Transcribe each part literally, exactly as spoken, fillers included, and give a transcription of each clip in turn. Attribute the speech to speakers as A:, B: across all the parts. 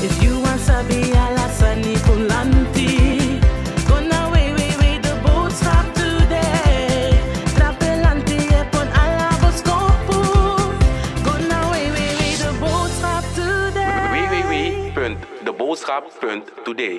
A: If you want sabi alasani pulanti, gonna way way way the boodschap today. Trapelanti epon alaboscopu, gonna way way way the boodschap today.
B: w w w punt de boodschap punt today.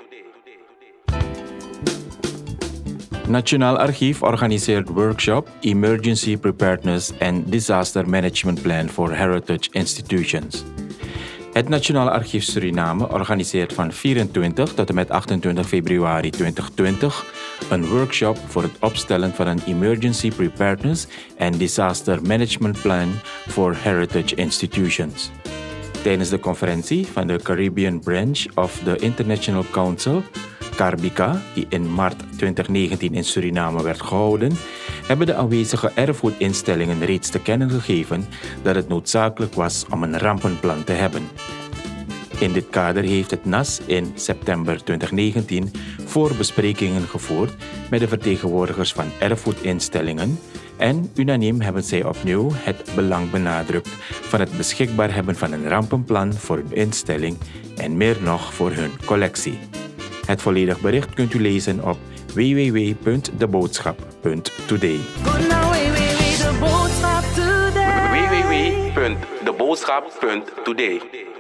C: Nationaal Archief organiseert workshop Emergency Preparedness and Disaster Management Plan for Heritage Institutions. Het Nationaal Archief Suriname organiseert van vierentwintig tot en met achtentwintig februari tweeduizend twintig een workshop voor het opstellen van een Emergency Preparedness and Disaster Management Plan for Heritage Institutions. Tijdens de conferentie van de Caribbean Branch of the International Council, Carbica, die in maart twintig negentien in Suriname werd gehouden, hebben de aanwezige erfgoedinstellingen reeds te kennen gegeven dat het noodzakelijk was om een rampenplan te hebben. In dit kader heeft het N A S in september twintig negentien voorbesprekingen gevoerd met de vertegenwoordigers van erfgoedinstellingen en unaniem hebben zij opnieuw het belang benadrukt van het beschikbaar hebben van een rampenplan voor hun instelling en meer nog voor hun collectie. Het volledig bericht kunt u lezen op w w w punt de boodschap punt today.
B: w w w punt de boodschap punt today.